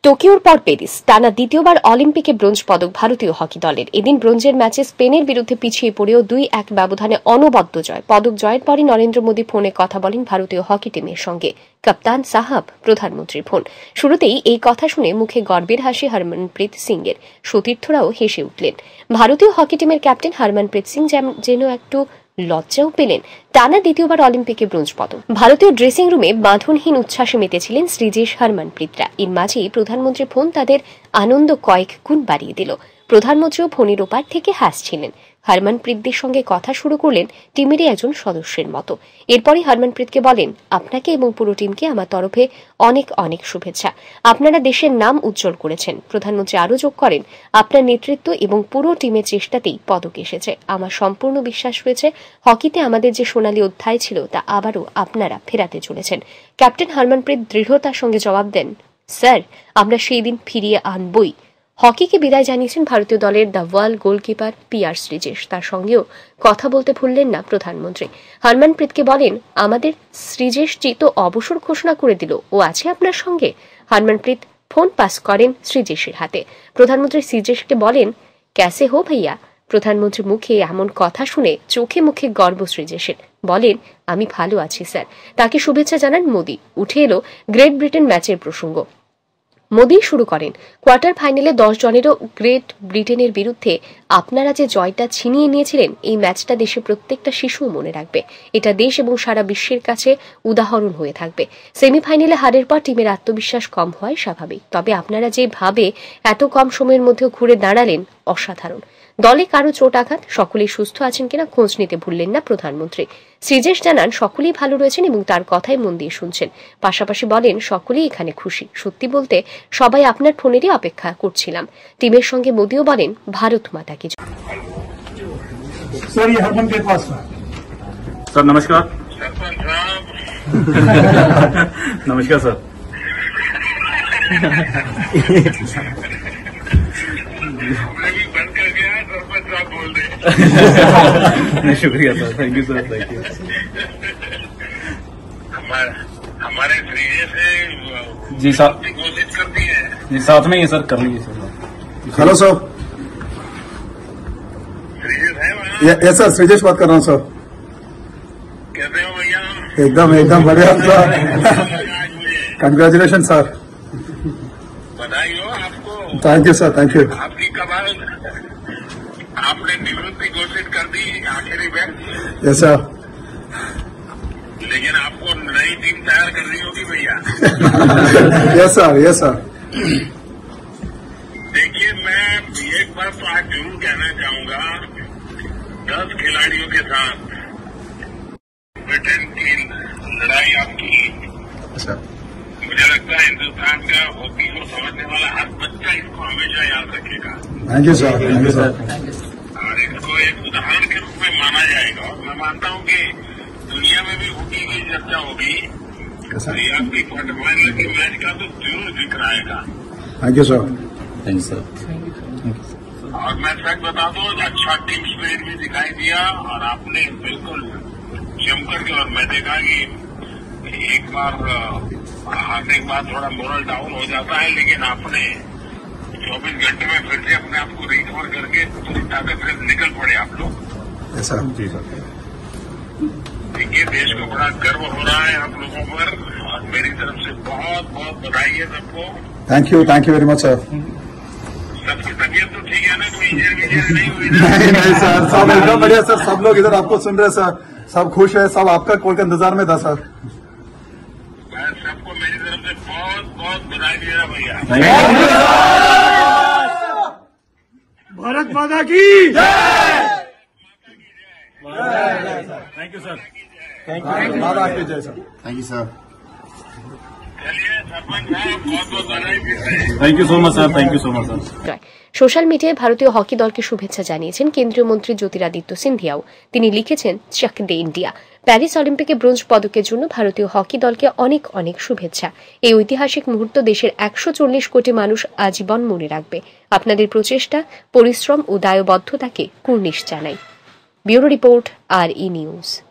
টোকিওর পর প্যারিস, টানা দ্বিতীয়বার অলিম্পিকে ব্রোঞ্জ পদক ভারতীয় হকি দলের। এদিন ব্রোঞ্জের ম্যাচে স্পেনের বিরুদ্ধে পিছিয়ে পড়েও 2-1 ব্যবধানে অনবদ্য জয়। পদক জয়ের পরই নরেন্দ্র মোদী ফোনে কথা বলেন ভারতীয় হকি টিমের সঙ্গে। কাপ্তান সাহাব, প্রধানমন্ত্রীর ফোন। শুরুতেই এই কথা শুনে মুখে গর্বের হাসি হরমনপ্রীত সিং এর। সতীর্থরাও হেসে উঠলেন। ভারতীয় হকি টিমের ক্যাপ্টেন হরমনপ্রীত সিং যেন একটু লজ্জাও পেলেন। টানা দ্বিতীয়বার অলিম্পিকে ব্রোঞ্জ পদক। ভারতীয় ড্রেসিং রুমে বাঁধনহীন উচ্ছ্বাসে মেতেছিলেন শ্রীজেশ, হরমনপ্রীতরা। এর মাঝেই প্রধানমন্ত্রীর ফোন তাদের আনন্দ কয়েক গুণ বাড়িয়ে দিল। প্রধানমন্ত্রীও ফোনের ওপার থেকে হাসছিলেন। হরমনপ্রীতদের সঙ্গে কথা শুরু করলেন টিমেরই একজন সদস্যের মতো। এরপরই হরমনপ্রীতকে বলেন, আপনাকে এবং পুরো টিমকে আমার তরফে অনেক অনেক শুভেচ্ছা। আপনারা দেশের নাম উজ্জ্বল করেছেন। প্রধানমন্ত্রী আরও যোগ করেন, আপনার নেতৃত্ব এবং পুরো টিমের চেষ্টাতেই পদক এসেছে। আমার সম্পূর্ণ বিশ্বাস রয়েছে হকিতে আমাদের যে সোনালী অধ্যায় ছিল তা আবারও আপনারা ফেরাতে চলেছেন। ক্যাপ্টেন হরমনপ্রীত দৃঢ়তার সঙ্গে জবাব দেন, স্যার, আমরা সেই দিন ফিরিয়ে আনবই। হকিকে বিদায় জানিয়েছেন ভারতীয় দলের the world goalkeeper PR Sreejesh. তার সঙ্গেও কথা বলতে ভুললেন না প্রধানমন্ত্রী। হরমনপ্রীতকে বলেন, আমাদের শ্রীজেশজি তো অবসর ঘোষণা করে দিল, ও আছে আপনার সঙ্গে। হরমনপ্রীত ফোন পাস করেন শ্রীজেশের হাতে। প্রধানমন্ত্রী শ্রীজেশকে বলেন, ক্যাসে হো ভাইয়া। প্রধানমন্ত্রীর মুখে এমন কথা শুনে চোখে মুখে গর্ব শ্রীজেশের। বলেন, আমি ভালো আছি স্যার। তাকে শুভেচ্ছা জানান মোদী। উঠে এলো গ্রেট ব্রিটেন ম্যাচের প্রসঙ্গ। মোদী শুরু করেন, কোয়ার্টার ফাইনালে 10 জনেরও গ্রেট ব্রিটেনের বিরুদ্ধে আপনারা যে জয়টা ছিনিয়ে নিয়েছিলেন, এই ম্যাচটা দেশের প্রত্যেকটা শিশু মনে রাখবে। এটা দেশ এবং সারা বিশ্বের কাছে উদাহরণ হয়ে থাকবে। সেমিফাইনালে হারের পর টিমের আত্মবিশ্বাস কম হয় স্বাভাবিক, তবে আপনারা যেভাবে এত কম সময়ের মধ্যেও ঘুরে দাঁড়ালেন অসাধারণ। দলে কারো চোট আঘাত, সকলেই সুস্থ আছেন কিনা খোঁজ নিতে ভুললেন না প্রধানমন্ত্রী। শ্রীজেশ জানান, সকলেই ভালো রয়েছেন এবং তার কথাই মন দিয়ে শুনছেন। পাশাপাশি বলেন, সকলেই এখানে খুশি। সত্যি বলতে সবাই আপনার ফোনেরই অপেক্ষা করছিলাম। টিমের সঙ্গে মোদিও বলেন, ভারত মাতা কি জয়। सर नमस्कार। नमस्कार सर। शुक्रिया sir, thank you sir, thank you. हमारे श्रीजय से जी साहब घोषित कर दी है। जी साथ में ही सर, कर लीजिए सर। Hello sir. श्रीजय है वहाँ? यस सर, श्रीजेश बात कर रहा हूँ सर। कैसे हो भैया? एकदम बढ़िया सर। आज मुझे कंग्रेचुलेशन सर। बधाई हो आपको। Thank you sir, thank you. आपकी कमाल, आपने निवृत्ति घोषित कर दी आखिरी मैच, यस सर। लेकिन आपको नई टीम तैयार करनी होगी भैया। Yes sir, yes sir. देखिए, मैं एक बार तो आज जरूर कहना चाहूंगा, 10 खिलाड़ियों के साथ ब्रिटेन की लड़ाई आपकी, अच्छा, मुझे लगता है हिंदुस्तान का हॉकी को समझने वाला हर बच्चा इसको हमेशा याद रखेगा thank you sir, thank you sir. और इसको एक उदाहरण के रूप में माना जाएगा। और मैं मानता हूं कि दुनिया में भी हॉकी की चर्चा होगी तो ये आपकी क्वार्टर फाइनल के मैच का तो जरूर जिक्र आएगा। Thank you sir. Thank you sir. और मैं सच बता दूं, अच्छा टीम स्पिरिट भी दिखाई दिया और आपने बिल्कुल जमकर के, और मैं देखा कि एक बार हारने के बाद थोड़ा मोरल डाउन हो जाता है, लेकिन आपने 24 घंटे में फिर से अपने आप को रिकवर करके पूरी ताकत से निकल पड़े आप लोग। Yes sir. जी सर। देखिए, देश को बड़ा गर्व हो रहा है आप लोगों पर, और मेरी तरफ से बहुत बहुत बधाई है सबको। Thank you very much sir. सबकी तबीयत तो ठीक है ना? कोई इंजर नहीं हुई ना? नहीं सर, सब एकदम बढ़िया सर। सब लोग इधर आपको सुन रहे सर, सब खुश है, सब आपका कॉल के इंतजार में था सर। मैं सबको मेरी तरफ से बहुत बहुत बधाई दे रहा भैया। भारत माता की जय। Thank you sir. Thank you, माता की जय सर। Thank you sir. चलिए सरपंच साहब, बहुत बहुत बधाई देते हैं। Thank you so much sir, thank you so much sir. Social মিডিয়ায় ভারতীয় হকি দলকে শুভেচ্ছা জানিয়েছেন কেন্দ্রীয় মন্ত্রী জ্যোতিরাদিত্য সিন্ধিয়াও। তিনি লিখেছেন, চাক দে ইন্ডিয়া। প্যারিস অলিম্পিকে ব্রোঞ্জ পদকের জন্য ভারতীয় হকি দলকে অনেক অনেক শুভেচ্ছা। এই ঐতিহাসিক মুহূর্ত দেশের 140 কোটি মানুষ আজীবন মনে রাখবে। আপনাদের প্রচেষ্টা, পরিশ্রম ও দায়বদ্ধতাকে কুর্নিশ জানাই। Bureau report, RE news.